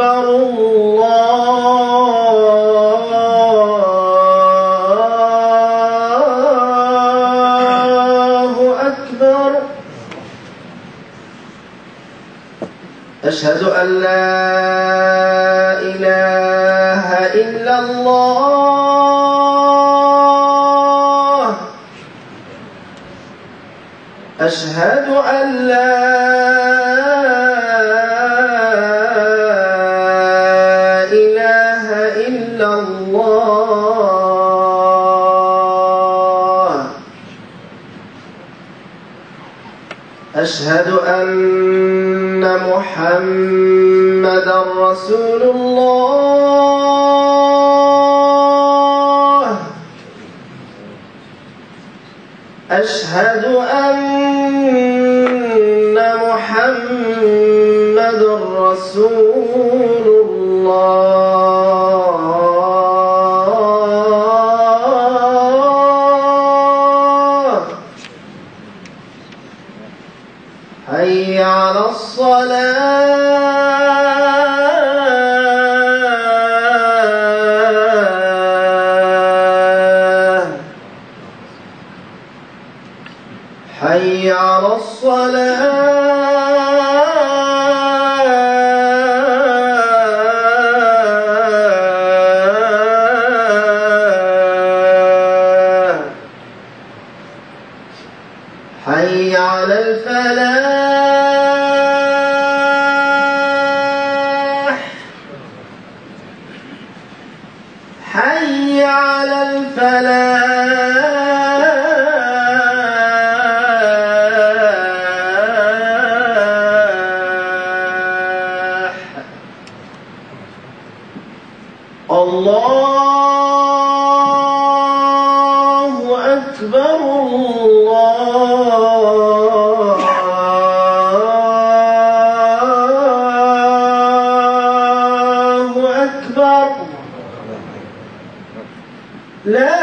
أكبر الله أكبر. أشهد أن لا إله إلا الله. أشهد أن لا إله إلا الله. أشهد أن محمدًا رسول الله. أشهد أن محمدًا رسول الله. حي على الصلاة. حي على الصلاة. حي على الفلاح. حي على الفلاح. الله أكبر الله أكبر. لا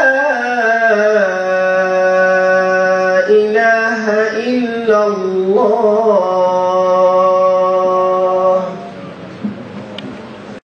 إله إلا الله.